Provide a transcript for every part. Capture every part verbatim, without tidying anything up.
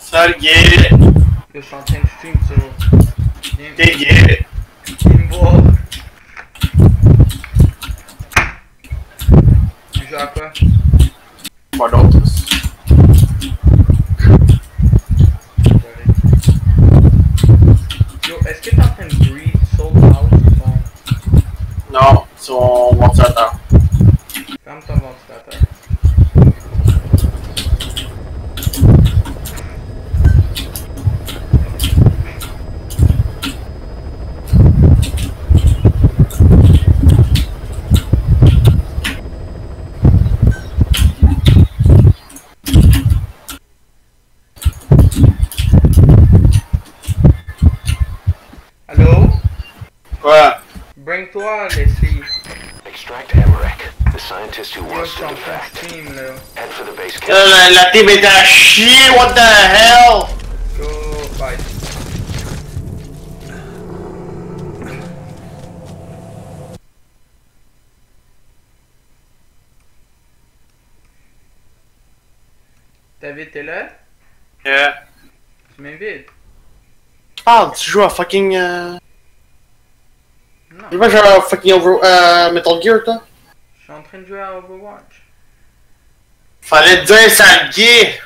Salut, gay. Je suis en train de stream sur... T'es gay. Viens me voir. Tu joues à quoi? Pas d'autres. Yo, est-ce que t'es en train de breathe Soul House ou ton... Non, son ventilateur. Ferme ton ventilateur. Allô? Quoi? Bring-toi, Leslie. Extract Emmerich, the scientist who Yo, je wants suis to en train de defect. stream, là. Head for the base camp. Euh, la, la team est à chier, what the hell? Go, bye. David, t'es là? Yeah. Tu m'invites? Tu parles, tu joues à fucking. Euh... Non. Tu vas jouer à fucking over, euh, Metal Gear, toi? Je suis en train de jouer à Overwatch. Fallait te dire, sale gay!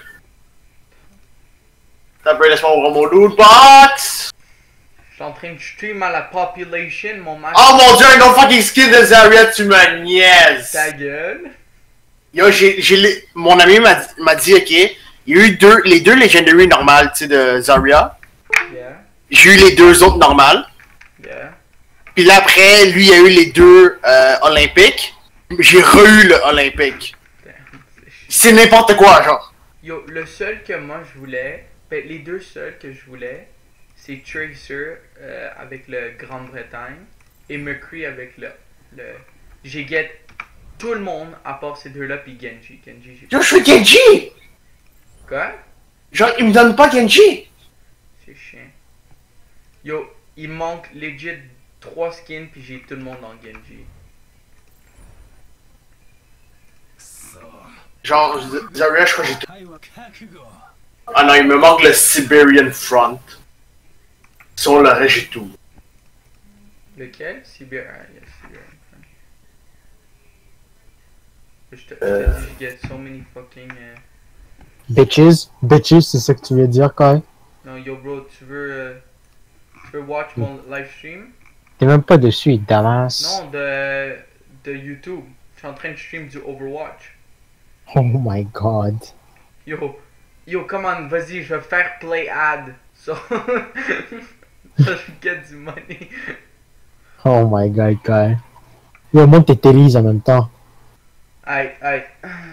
T'as pris laisse-moi ouvrir mon loot box! Je suis en train de stream à la population, mon match. Oh mon dieu, un autre fucking skin de Zarya, tu me niaises! Ta gueule. Yo, j'ai, j'ai les... Mon ami m'a, m'a dit, ok, il y a eu deux, les deux Legendary normales, tu sais, de Zarya. Yeah, J'ai eu les deux autres normales. yeah. Puis là, après, lui, il a eu les deux euh, Olympiques. J'ai re-eu le Olympique. Damn, c'est chiant. C'est n'importe quoi, genre. Yo, le seul que moi je voulais, ben les deux seuls que je voulais, c'est Tracer euh, avec le Grande-Bretagne et McCree avec le. le... J'ai get tout le monde à part ces deux-là puis Genji. Genji, j'ai. Yo, je fais Genji! Quoi? Genre, il me donne pas Genji! C'est chiant. Yo, il manque legit trois skins puis j'ai tout le monde en Genji. Genre, Zarya, je crois que j'ai tout. Ah non, il me manque le Siberian Front. Sur le reste, j'ai tout. Lequel? Sibir. Ah, yes, Sibir. Je te, je te Euh. dis, je get so many fucking. euh, Bitches, bitches, c'est ça que tu veux dire, quoi. Non, yo bro, tu veux. euh, Tu veux watch mon live stream? T'es même pas dessus, Damas. Non, de. de YouTube. Je suis en train de stream du Overwatch. Oh my god. Yo, yo, come on, vas-y, je vais faire play ad. So. so je get du money. Oh my god, guy. Yo, monte tes télis en même temps. Aïe, aïe.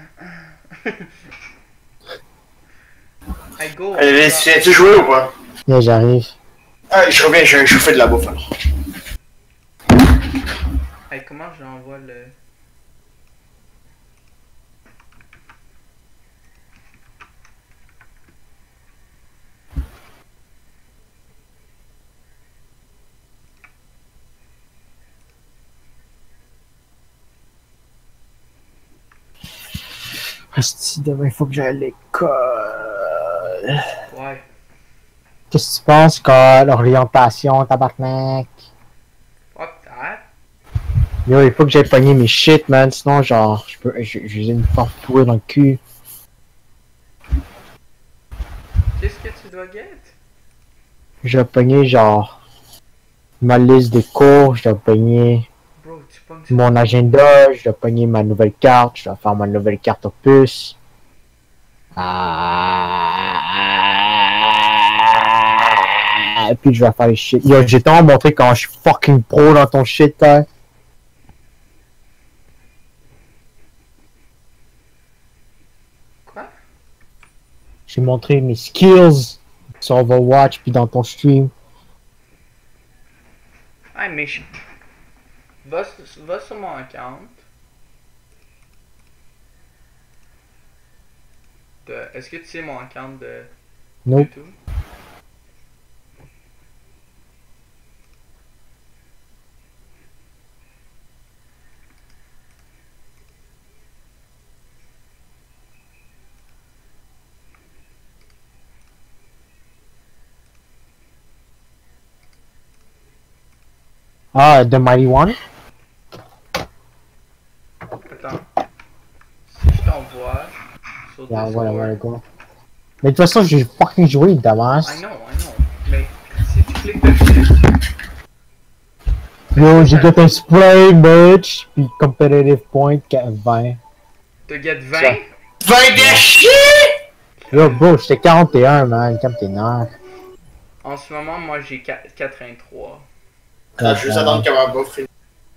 I go. Allez, viens-tu jouer ou pas? Là, j'arrive. Ah, je reviens, je, je fais de la bouffe alors. Aïe, comment j'envoie le. Asti, demain, il faut que j'aille à l'école. Ouais. Qu'est-ce que tu penses, quoi? L'orientation, tabarnak. Fuck that. Yo, il faut que j'aille pogner mes shit, man. Sinon, genre, je peux, je- j'ai une force pourrie dans le cul. Qu'est-ce que tu dois get? Je vais pogner, genre, ma liste de cours. Je dois pogner Bro, tu pognes ça. mon agenda. Je dois pogner ma nouvelle carte. Je dois faire ma nouvelle carte opus. Ah, et puis je vais faire les shit. Yo, j'ai tellement montré quand je suis fucking pro dans ton shit, quoi. Quoi? J'ai montré mes skills sur Overwatch puis dans ton stream. Ah, mais je... Va, sur- va sur mon account. De... Est-ce que tu sais mon account de Nope. YouTube? Ah, The Mighty One? Attends. Si je t'envoie sur Yeah, Discord... whatever, go. Mais de toute façon, j'ai fucking joué, Damas. I know, I know. Mais si tu cliques dessus... Yo, j'ai got un spray, bitch. Puis competitive point, vingt. Te get vingt? Ça. vingt de chier! Yo, bro, j'étais quarante et un, man. Comme tes nerfs. En ce moment, moi j'ai quatre-vingt-trois. Attends, je vais juste attendre que ma bouffe finisse.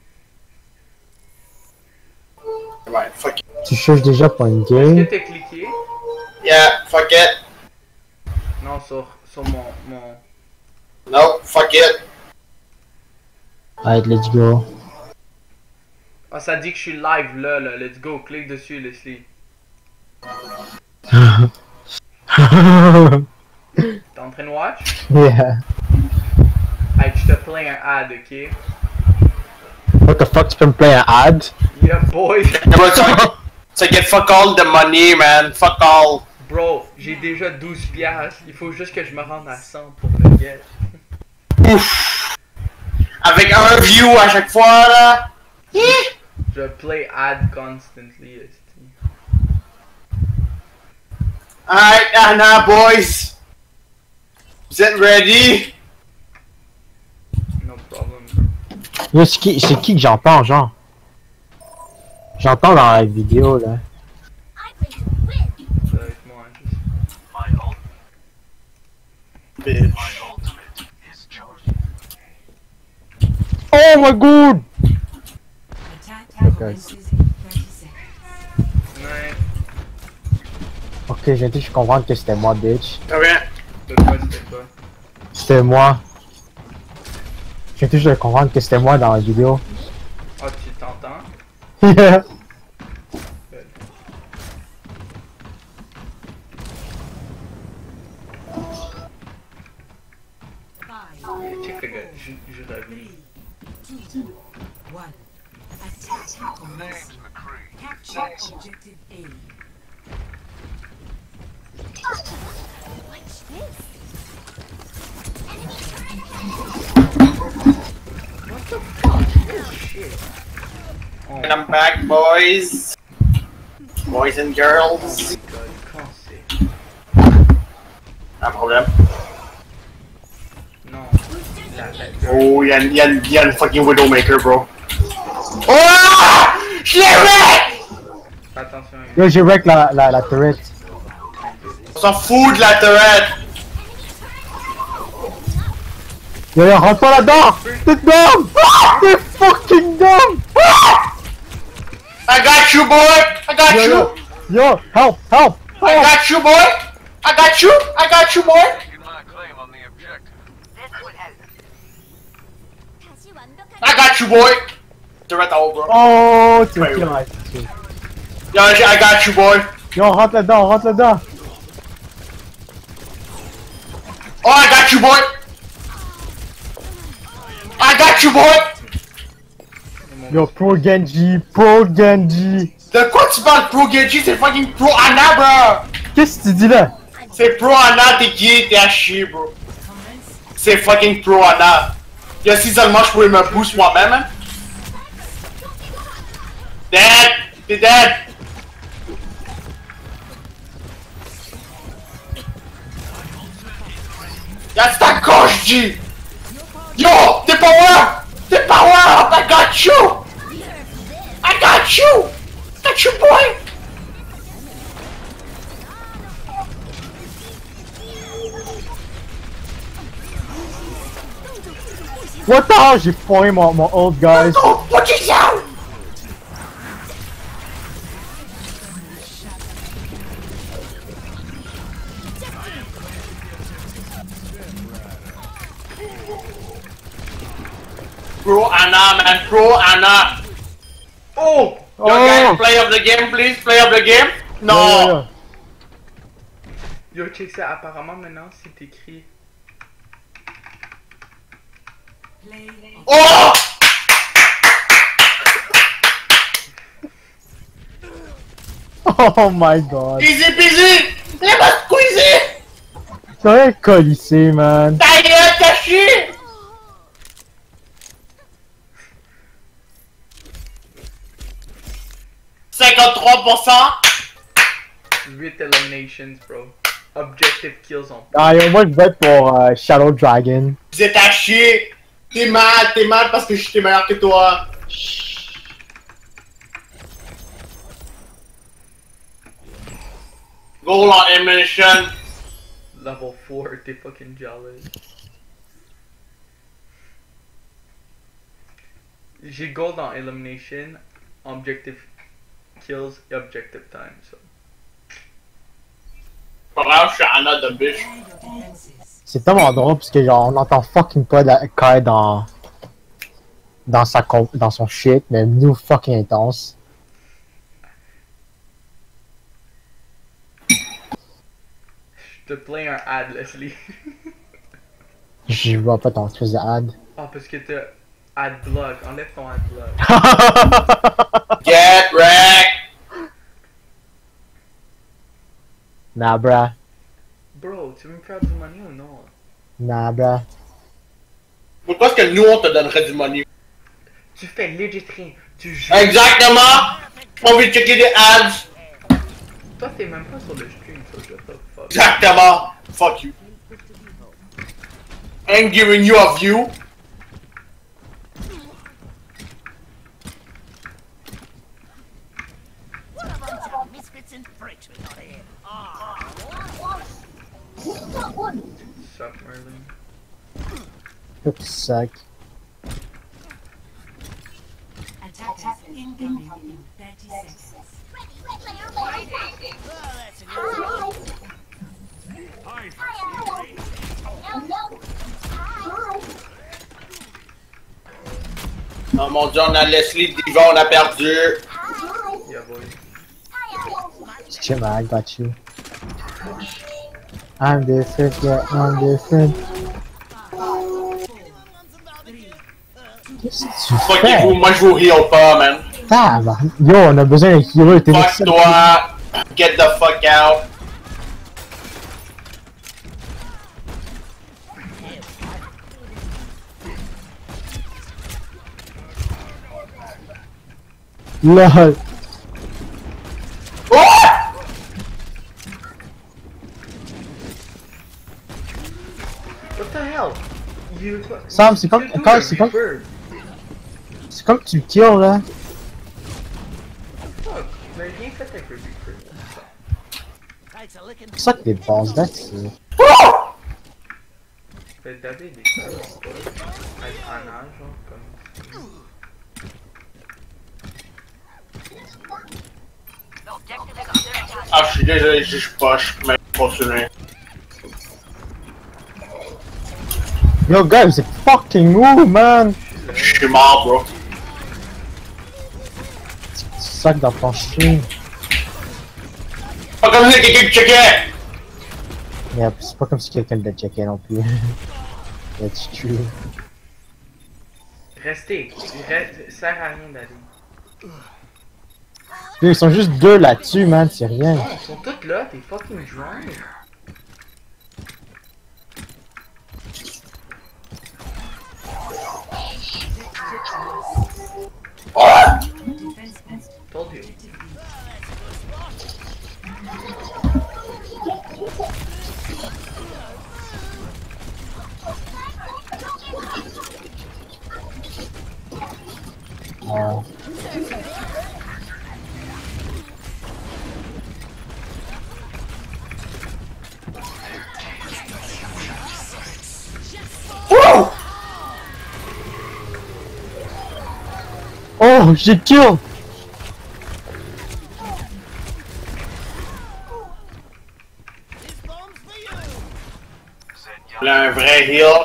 Ouais, fuck it. Tu cherches déjà pour une Est-ce game? que t'as cliqué? Yeah, fuck it. Non, sur, sur mon, mon... No, fuck it. Alright, let's go. Ah, ça dit que je suis live là, là. Let's go, clique dessus, Leslie. T'es en train de watch? Yeah. Hey, je te plains un ad, ok? What the fuck, tu peux me play un ad? Yeah, boy! Bro, so, so get fuck all the money, man. Fuck all. Bro, j'ai déjà douze piastres. Il faut juste que je me rende à cent pour le get. Ouf. Avec un view à chaque fois, là. Je play ad constantly, esti. Alright, Anna, boys. Vous êtes ready? No problem. Yo, c'est qui, c'est qui que j'entends, genre? J'entends dans la vidéo, là. Ça va être moi, juste. Bitch. Oh my god! Ouais. Ok, j'ai dit, je comprends que c'était moi, bitch. Très bien. De quoi c'était quoi? C'était moi. J'ai dit, je vais comprendre que c'était moi dans la vidéo. Ah, tu t'entends? Yeah. Check le gars, je, je reviens. Capture objective A. Watch this. Oh, And I'm back, boys. Boys and girls. God, quand c'est? Un problème. Non. La, la, Oh, y'a y a, y a une fucking Widowmaker, bro. Oh! Je l'ai wreck! Fais attention. Yo, j'ai wreck la, la, la turret. On s'en fout de la turret! Yo, yo, rentre pas là-dedans! T'es dumb! T'es fucking dumb! I got you, boy! I got Yo, you! yo, yo, help, help! I help. got you, boy! I got you! I got you, boy! I got you, boy! Turret en haut, bro. Oh, tu Ouais, kill ouais. my shit. Yo, I got you, boy! Yo, rentre là-dedans, rentre là-dedans! Oh, I got you, boy! I got you, boy! Yo, pro Genji, pro Genji! De quoi tu parles, Pro Genji? C'est fucking Pro Anna, bro! Qu'est-ce que tu dis là? C'est Pro Anna, t'es gay, t'es à chier, bro. C'est fucking Pro Anna. Yo, si seulement je pouvais me boost moi-même, hein. Dead! T'es dead! That's ta coche, G! Yo! T'es power! T'es power! I got you! I got you! I got you, boy! What the hell? J'ai foiré mon, mon old guys. Oh, what is that? Pro Anna, man, Pro Anna. Oh! Yo, guys, play up the game, please. Play up the game. No. Yo, yo, yo. Yo, check ça. Apparemment, maintenant, c'est écrit. Oh! Oh my god. Easy peasy. Il m'a squeezé. T'aurais colissé, man. Ta gueule, t'as chier. cinquante-trois pour cent! huit eliminations, bro. Objective kills en Ah, yo, moi je vote pour euh, Shadow Dragon. Vous êtes à chier! T'es mal, t'es mal parce que j'étais meilleur que toi! Goal en elimination! level four, t'es fucking jealous. J'ai gold en elimination, objective kills et objective time, so. Pas grave, je suis Anna de bitch. Prepare your defenses. C'est tellement drôle parce que genre on entend fucking pas la Kai dans dans sa com- dans son shit, mais nous fucking intense. Je te play un ad, Leslie. Je vois pas ton truc de ad. Ah, parce que t'as ad block, enlève ton ad block. Get wrecked! Nah, bruh. Bro, tu veux me faire du money ou non? Nah, bruh. Pourquoi est-ce que nous on te donnerait du money? Tu fais legit rien, tu joues. Exactement! On veut checker des ads! Toi, t'es même pas sur le stream, so shut the fuck. Exactement! Fuck you. I'm giving you a view. Suck, Merlin. You suck. Attackers incoming in thirty seconds. Oh mon dieu, on a Leslie Diva, on a perdu. Yeah, boy. Shit, man, I got you. I'm different, yeah, I'm different. Qu'est-ce que tu Fuck fais? vous, moi je vous heal pas, man. Tabarnak. Yo, on a besoin d'un hero. T'es Fuck le- toi. Get the fuck out. LOL. Oh! What the hell? You... Sam, c'est comme- You do quand- the c'est comme- Reaper. C'est comme tu le kills là. Fuck, mais rien fait avec le Reaper. C'est ça que des boss, that's it. Oh! Fait David des choses, avec Anna, genre, comme... Ah, je suis désolé, je suis pas, je suis même continué. Yo, guys, c'est fucking move, man. Je suis mort, bro. Tu sacs dans ton chien. Pas comme si quelqu'un qui checkait! Yeah, c'est pas comme si quelqu'un le checkait non plus. That's true. Restez, reste, sert à rien d'aller. Yo, ils sont juste deux là-dessus, man, c'est rien. Ils sont tous là, t'es fucking drunk. Oh! Defense post. Told you. Euh, Oh! Oh, j'ai kill! Là, un vrai heal.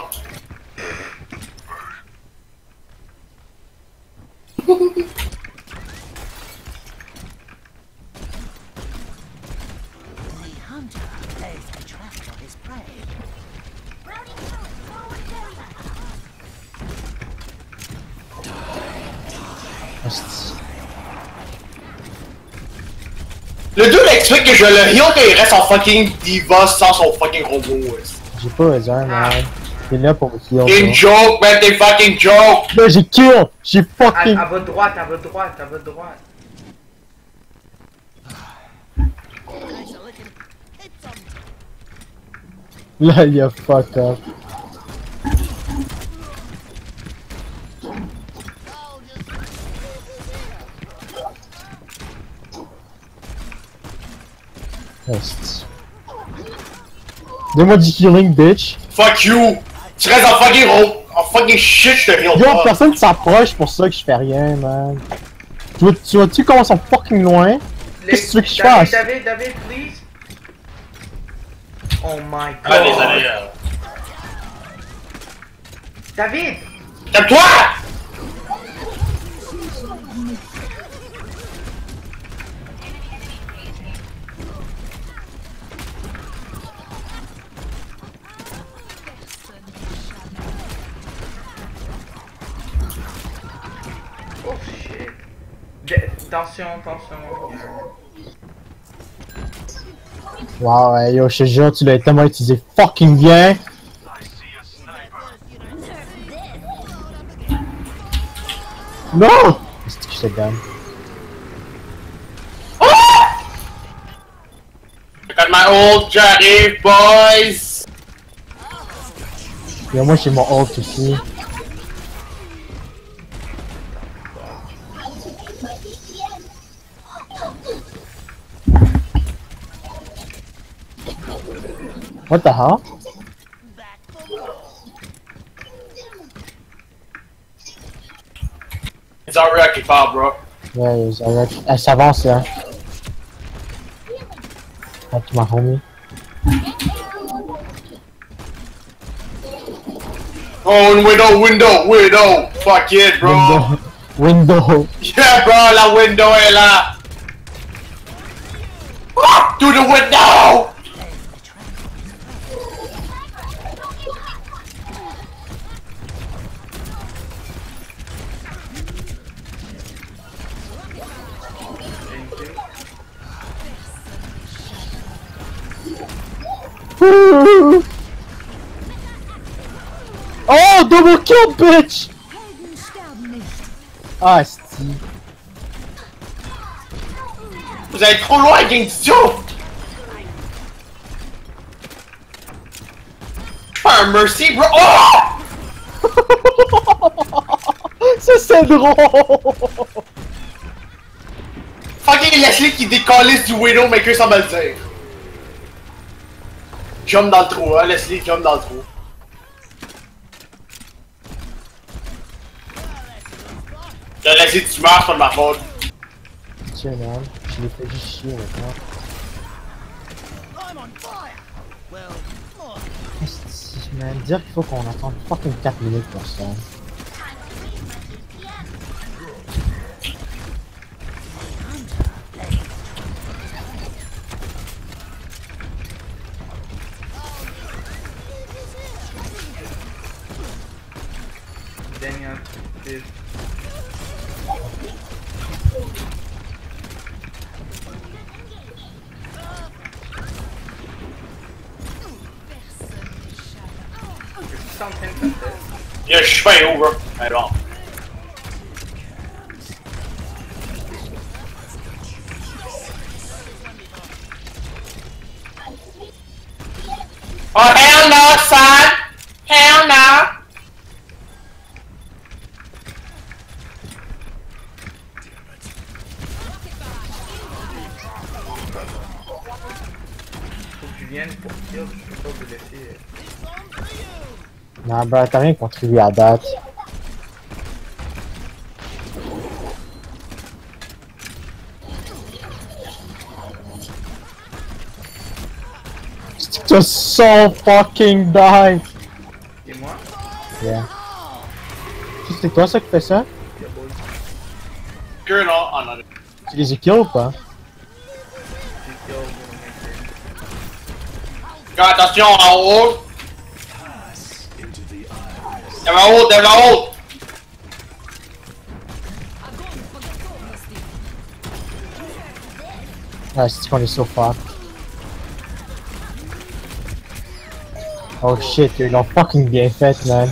The hunter lays a trap for his prey. Hostie. Le dude explique que je le heal quand il reste en fucking diva sans son fucking robot. ouais. J'ai pas besoin, man. T'es là pour me kill. T'es une bro. joke, man, t'es fucking joke! Là, j'ai kill! J'ai À, fucking. à votre droite, à votre droite, à votre droite. Là, il a fuck up. Est. Donne-moi du healing, bitch. Fuck you! Tu restes en fucking ro... en fucking shit, je te heal Yo, pas. personne s'approche pour ça que je fais rien, man. Tu vois, tu vois-tu comment ils sont fucking loin? Qu'est-ce que tu veux que je David, fasse? David, David, please. Oh my god. Ah, désolé. euh. David! Calme-toi! Oh shit. De- Attention, attention. Wow, ouais, yo, je te jure, tu l'as tellement utilisé fucking bien. Non! C'est que je te gagne. I got my old j'arrive, boys! Yo, moi j'ai mon ult aussi. What the hell? It's already qui parle, bro. Ouais, Zarek. Elle s'avance là. Avec ma homie. Oh, window, window, window! Fuck it, bro! Window. Window. Yeah, bro, la window est là! Ah, through the window! Oh, double kill, bitch! Ah, Steve. Vous allez trop loin, gang d'idiot! Je fais un mercy, bro! Oh! Ça, c'est drôle! Fucking Leslie qui décalisse du Widowmaker sans me le dire. Jump dans le trou, hein, Leslie, jump dans le trou. Là, Leslie, tu meurs, c'est pas de ma faute. Tiens, man. Je l'ai fait juste chier maintenant. Esti, man. Dire qu'il faut qu'on attende fucking quatre minutes pour ça. Daniel, please. Something like this. Yeah, je suis pas over. I don't. Oh, hell no, son! Hell no! Faut que tu viennes pour kill, je peux pas vous laisser. Non, bah, t'as rien contribué à date. Just so fucking die! Et moi? Yeah. C'est toi ça qui fait ça? Yeah, boy. Que non, oh non. Tu les as kills ou pas? J'ai kill Widowmaker. Gars, attention, en haut! T'es en haut, t'es en haut! Ah, c'est qu'on est so fucked. Oh shit, ils l'ont fucking bien fait, man.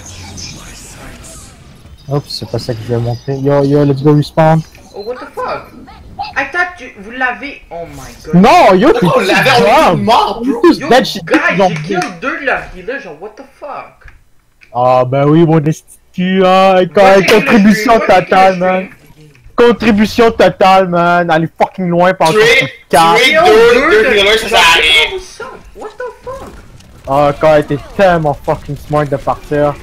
Oups, c'est pas ça que je voulais montrer. Yo, yo, let's go respawn. Oh, what the fuck? I thought you... vous l'avez... Oh my god. Non, yo, t'es On l'avait, on est mort, bro. Yo, dead shit. guys, Ils ont j'ai pris. kill deux de leurs healers, genre what the fuck. Ah, ben oui, mon institut, hein, Moi, quand- j'ai kill le contribution stream, moi, j'ai kill totale, le man. stream. Contribution totale, man. Aller fucking loin pendant que Tuer, tu casses. tuer Yo, deux, deux deux de- healers, ça sert à genre, rien. vous suck. What the fuck? Ah, quand t'es tellement fucking smart de partir.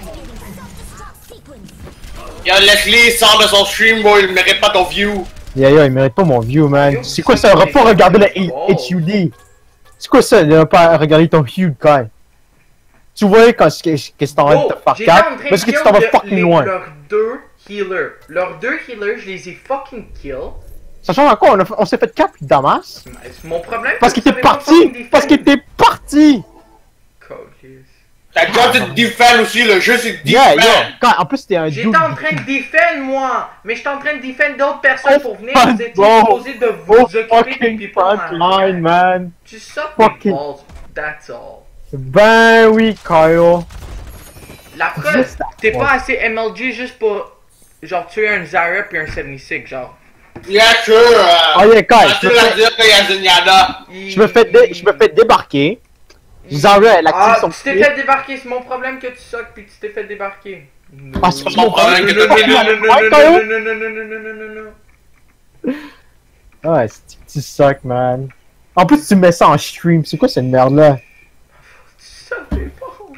Yo, Leslie sort de son stream, bro, il mérite pas ton view. Yeah, yo, il mérite pas mon view, man. Yo, C'est quoi ça, ça? On va c'est- pas regarder le Oh. H U D. C'est quoi ça? Ne pas regarder ton view, Kai. Tu vois quand c'est que c'est en train de Bro, te faire j'étais en quatre, train de parce que tu kill t'en vas le- fucking les- loin. Leurs deux healers. Leurs deux healers, je les ai fucking kill. Sachant encore, on, a- on s'est fait cap Damas. C'est mon problème. Parce que qu'il vous était savez pas fucking parti! Parce qu'il défendre. était parti! Calice. T'as job de defend aussi, le jeu c'est Yeah, defend. yeah! Quand, en plus, c'était un J'étais dude. en train de défendre moi, mais j'étais en train de défendre d'autres personnes Oh, pour venir. fuck, Vous étiez bro. supposés de vous Oh, occuper des fucking people. frontline, man! Tu suck les Fucking- balls, that's all. Ben oui, Kyle! La preuve, Juste t'es ouais. pas assez M L G juste pour genre tuer un Zarya puis un soixante-six, genre. Bien sûr, euh, Oh yeah, Kyle! Je facile me à fais, dire qu'il y a Zenyatta. je me fais, dé- je me fais débarquer. Zarya, elle active Ah, son tu t'es pied. fait débarquer, c'est mon problème que tu suck puis tu t'es fait débarquer. Ah, c'est C'est mon problème que non, t'as non, fait non, là. non, non, non, non, non, non, non, non, non, non, non. Ouais, c'est que tu suck, man. En plus, tu mets ça en stream. C'est quoi cette merde-là? Tu suck les balls.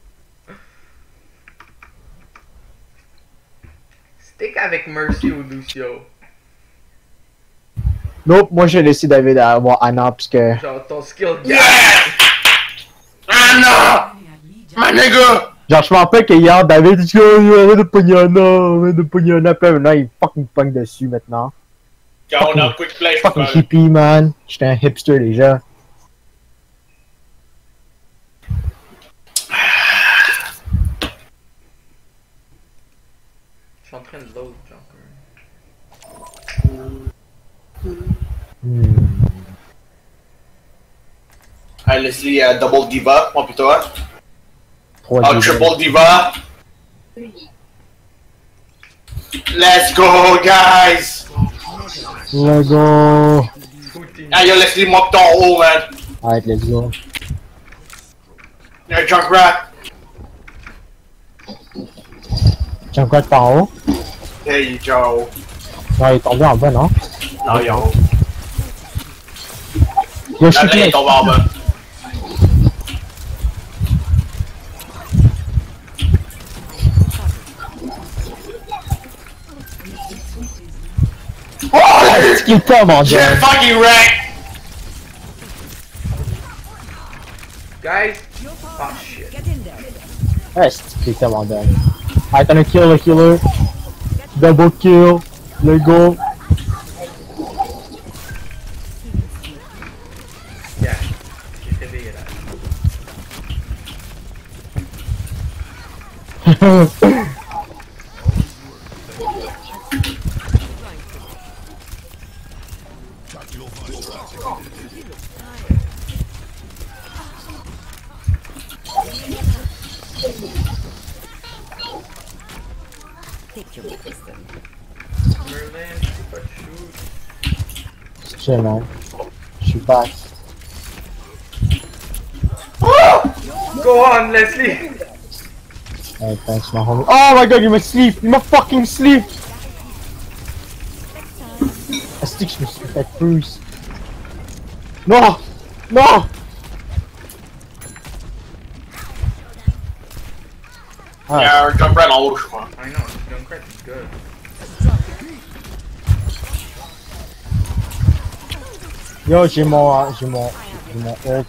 Stick avec Mercy ou Lucio. Nope, moi j'ai laissé David avoir Anna parce que. Genre ton skill Yeah! Anna! My nigga! Genre, je me rappelle que hier, David dit oh, yo, arrête de pogner Anna, arrête de pogner Anna. Puis là, maintenant, il fucking pogne dessus maintenant. Quand on a un quick play, je Fucking peux hippie, man. J'étais un hipster déjà. Je suis en train de load, genre. Hmm. Hey Leslie, uh, double diva, moi plutôt. Hein? Trois Oh, David. triple diva. Let's go, guys! Let's go. Poutine. Ah, yo, Leslie, moi ton haut, man. Alright, let's go. Y'a un Junkrat. Tiens, quoi de par en haut? Hey, Joe. Non, il est tombé en bas, non? Non, yo. Yo, je La suis vraie est tombée en bas. Oh, ce qu'il tombe en j'ai bas. fucking wrecked! Guys, oh shit. Ouais, c'est qu'il tombe en bas. Alright, on a kill le killer. Double kill. Let's go. Yeah, j'ai réveillé là. Merlin, tu peux pas te shoot. C'est chill, man. Je suis back. Go on, Leslie! Alright, thanks, my homie. Oh my god, you must sleep! You must fucking sleep! Est-ce que je me suis fait bruise? Non! Non! Ah, Y'a un Junkrat en haut, je crois. I know, Junkrat is good. yo, j'ai mon, euh, j'ai mon, j'ai mon ult.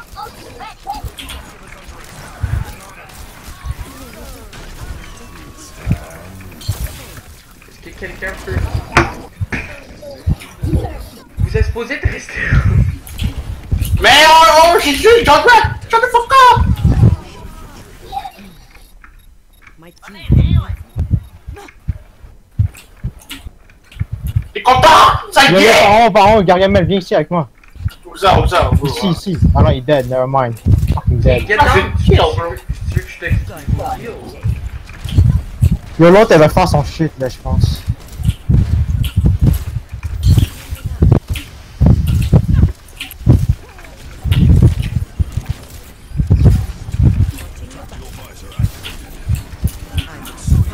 Est-ce que quelqu'un peut... Vous êtes supposé de rester... Mais oh, oh, j'ai su, Junkrat! Shut the fuck up! T'es content? Ça y Yo, yo, est! par en, par en, Gargamel, viens ici avec moi. Où ça, où ça? Où Ici, ici. Ah non, il est dead, never mind. Fucking dead. Get Ah, down! c'est kill, bro. Tu veux que je t'explique mon heal? Yo, l'autre, elle va faire son shit, là, je pense.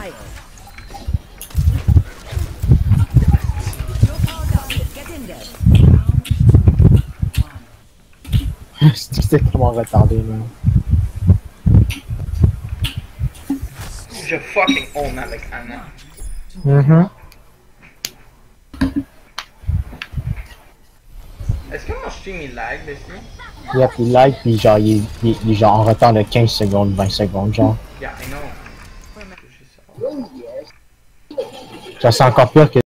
failed. Get in there. C'est tellement retardé, man. Je fucking own avec Anna. Mhm. Est-ce que mon stream il lag dessus? Yep, il like, pis genre, il, il, il est genre en retard de quinze secondes, vingt secondes, genre. Yeah, I know. Ça c'est encore pire que